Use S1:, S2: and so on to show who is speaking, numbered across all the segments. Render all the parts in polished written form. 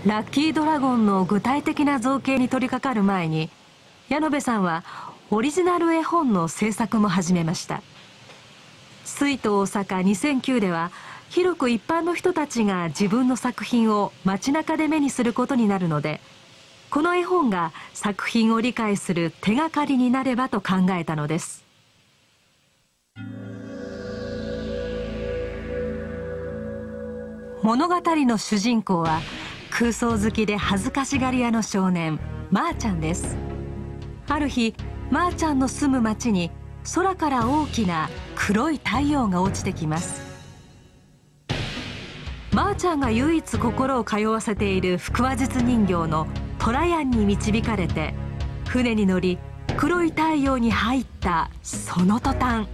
S1: ラッキードラゴンの具体的な造形に取り掛かる前に、矢野部さんはオリジナル絵本の制作も始めました。水と大阪2009では広く一般の人たちが自分の作品を街中で目にすることになるので、この絵本が作品を理解する手がかりになればと考えたのです。物語の主人公は空想好きで恥ずかしがり屋の少年まーちゃんです。ある日、まーちゃんの住む町に空から大きな黒い太陽が落ちてきます。まーちゃんが唯一心を通わせている腹話術人形のトラヤンに導かれて船に乗り、黒い太陽に入ったその途端、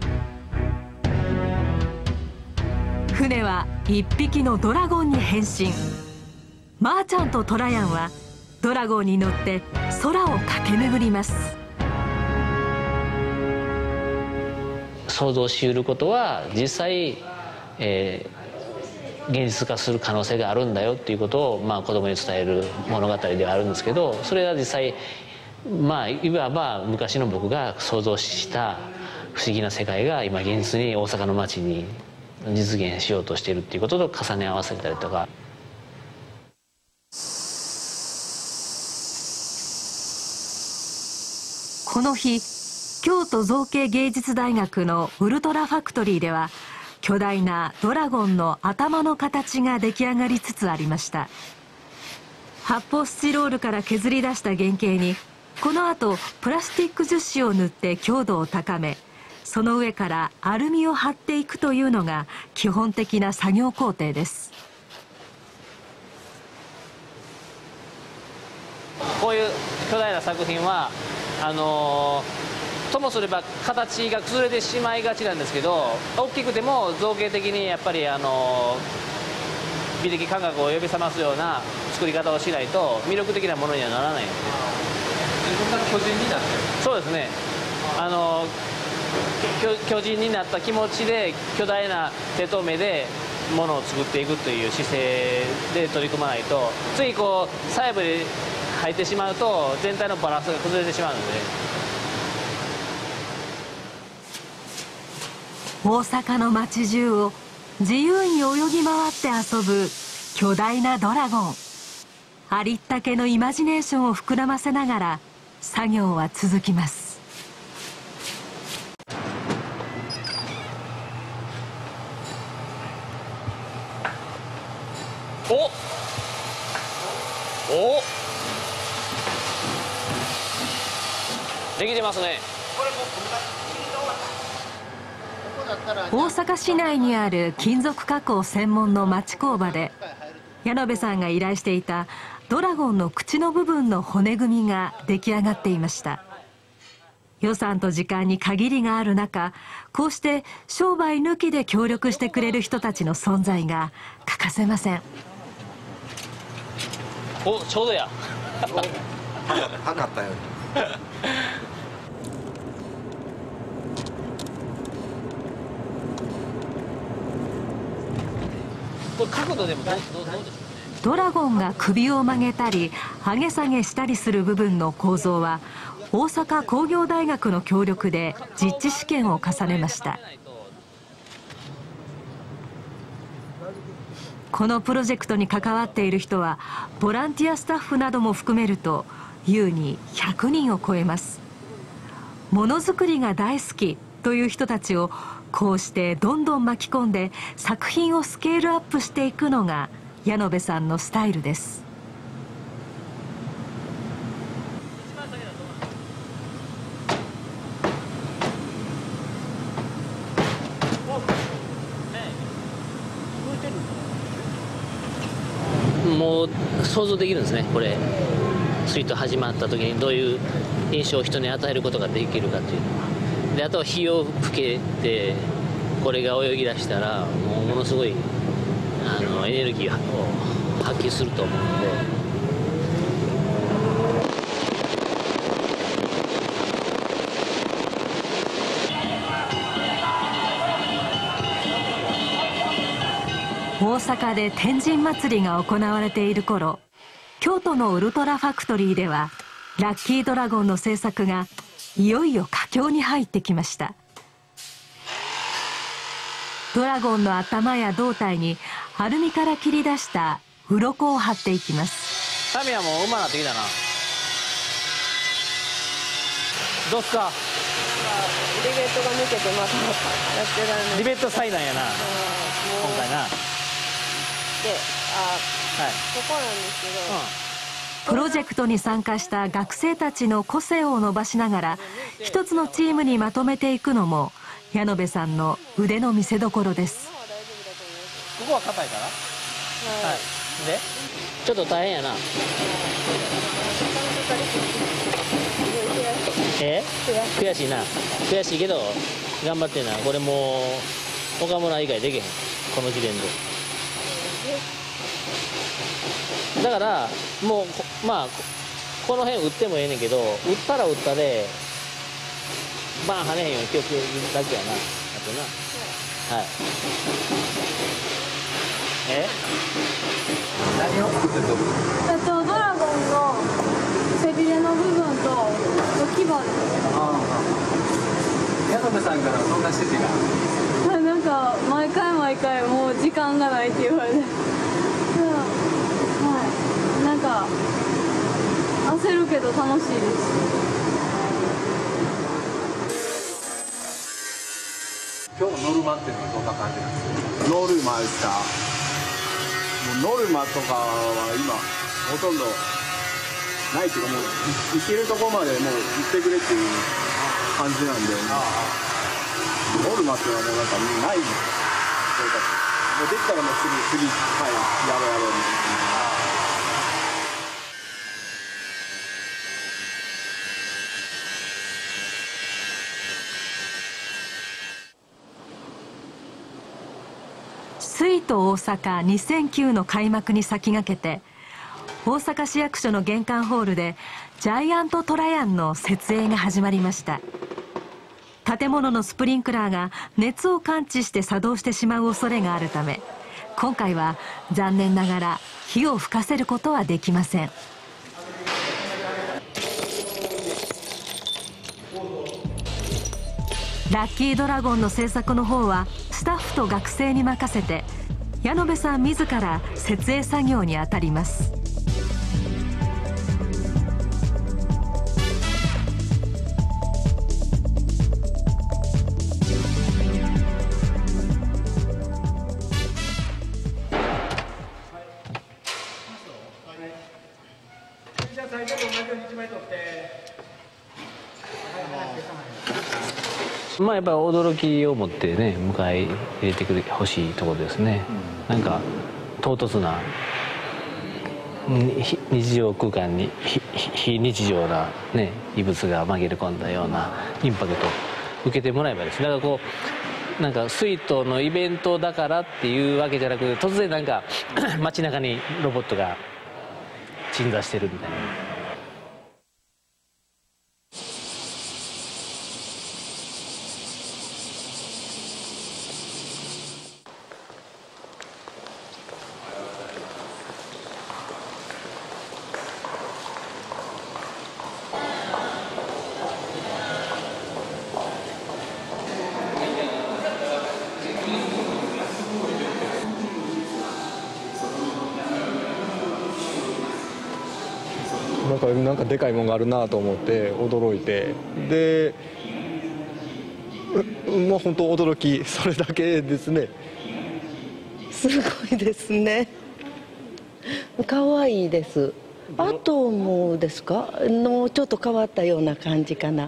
S1: 船は一匹のドラゴンに変身。まーちゃんとトラヤンはドラゴンに乗って空を駆け巡ります。
S2: 想像しうることは実際、現実化する可能性があるんだよっていうことを、子供に伝える物語ではあるんですけど、それが実際いわば昔の僕が想像した不思議な世界が今現実に大阪の街に実現しようとしているっていうことと重ね合わせたりとか。
S1: この日、京都造形芸術大学のウルトラファクトリーでは巨大なドラゴンの頭の形が出来上がりつつありました。発泡スチロールから削り出した原型にこの後プラスチック樹脂を塗って強度を高め、その上からアルミを貼っていくというのが基本的な作業工程です。
S2: こういう巨大な作品はともすれば形が崩れてしまいがちなんですけど、大きくても造形的にやっぱり美的感覚を呼び覚ますような作り方をしないと魅力的なものにはならないので。
S3: 自分が巨人になってる。
S2: そうですね。巨人になった気持ちで巨大な手と目でものを作っていくという姿勢で取り組まないと、つい細部で入ってしまうと全体のバランスが崩れてしまうので。
S1: 大阪の街中を自由に泳ぎ回って遊ぶ巨大なドラゴン。ありったけのイマジネーションを膨らませながら作業は続きます。
S2: おできてますね。
S1: 大阪市内にある金属加工専門の町工場で矢野部さんが依頼していたドラゴンの口の部分の骨組みが出来上がっていました。予算と時間に限りがある中、こうして商売抜きで協力してくれる人たちの存在が欠かせません。
S2: お、ちょうどや。
S3: 測ったよ。
S2: これ角度でもどうでしょうね。
S1: ドラゴンが首を曲げたり上げ下げしたりする部分の構造は大阪工業大学の協力で実地試験を重ねました。このプロジェクトに関わっている人はボランティアスタッフなども含めると優に100人を超えます。ものづくりが大好きという人たちをこうしてどんどん巻き込んで作品をスケールアップしていくのが矢野部さんのスタイルです。
S2: もう想像できるんですね。これスイート始まった時にどういう印象を人に与えることができるかっていうのは。であとは火を吹けてこれが泳ぎ出したらものすごいエネルギーを発揮すると思うので。
S1: 大阪で天神祭りが行われている頃、 京都のウルトラファクトリーではラッキードラゴンの製作がいよいよ佳境に入ってきました。ドラゴンの頭や胴体にアルミから切り出した鱗を貼っていきます。
S2: タミヤもうまなってきたな。どうっすか。
S4: リベットが抜けてまたやってられない。
S2: リベット災難やな、今回な。
S4: で、ここなんですけど、
S1: プロジェクトに参加した学生たちの個性を伸ばしながら一つのチームにまとめていくのも矢野部さんの腕の見せ所です。
S2: ここは硬いから、はい、でちょっと大変やな。悔しいな。悔しいけど頑張ってんな。これもう岡村以外できへん、この時点で。だからもうまあこの辺打ってもええねんけど、打ったら打ったでバン跳ねへんように気をつけるだけやな。あとな、はい。
S3: 何を作ってるとこ？
S4: ドラゴンの背びれの部分と牙です。
S3: 矢野部さんからそんな指示が。
S4: なんか毎回もう時間がないって言われて、なんか焦るけど楽しいです。
S3: 今日のノルマっていうのはどんな感じなんですか？
S5: ノルマですか。もうノルマとかは今ほとんどないっていうか、もう行けるとこまでもう行ってくれっていう感じなんで、ノルマっていうのはもうなんかないんですよ。もうできたらもう次はいやろうみたいな。
S1: 水都大阪2009の開幕に先駆けて大阪市役所の玄関ホールでジャイアントトラヤンの設営が始まりました。建物のスプリンクラーが熱を感知して作動してしまう恐れがあるため、今回は残念ながら火を吹かせることはできません。ラッキードラゴンの制作の方はスタッフと学生に任せて矢野部さん自ら設営作業に当たります。
S2: まあやっぱり驚きを持ってね迎え入れてくれほしいところですね。なんか唐突な日常空間に非日常なね異物が紛れ込んだようなインパクトを受けてもらえばですね。だからこうなんかスイートのイベントだからっていうわけじゃなく、突然なんか街中にロボットが鎮座してるみたいな。
S5: なんかでかいもんがあるなと思って驚いて、でもう本当驚き、それだけですね。
S6: すごいですね。可愛いです。アトムですかのちょっと変わったような感じかな。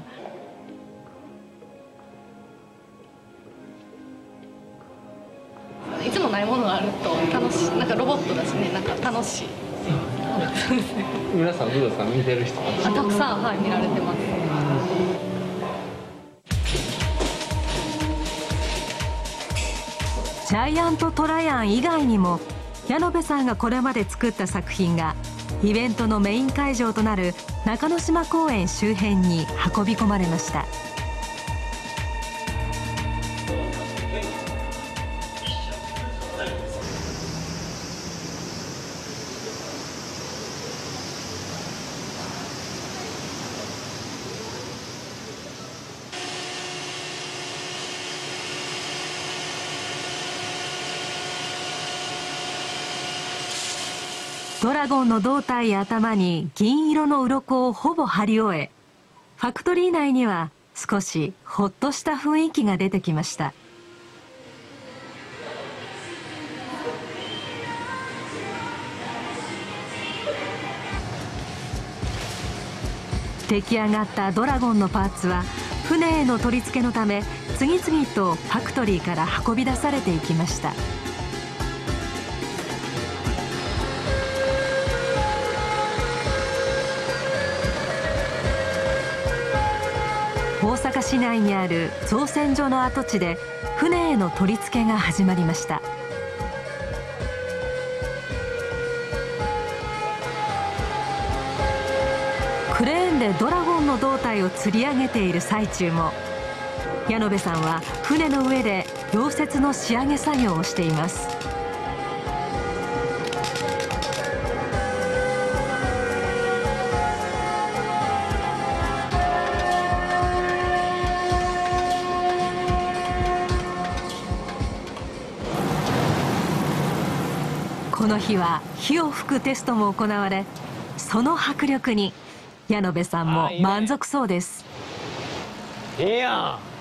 S7: いつもないものがあると楽しい。なんかロボットだしね、なんか楽しい。
S3: 皆さんどうですか、見てる人
S7: たくさん、はい、見られてます。
S1: ジャイアントトラヤン以外にも矢野部さんがこれまで作った作品がイベントのメイン会場となる中之島公園周辺に運び込まれました。 ドラゴンの胴体や頭に銀色の鱗をほぼ貼り終え、ファクトリー内には少しほっとした雰囲気が出てきました。出来上がったドラゴンのパーツは船への取り付けのため次々とファクトリーから運び出されていきました。大阪市内にある造船所の跡地で船への取り付けが始まりました。クレーンでドラゴンの胴体を吊り上げている最中も、矢野部さんは船の上で溶接の仕上げ作業をしています。この日は火を吹くテストも行われ、その迫力に矢野部さんも満足そうです。
S2: いいやん。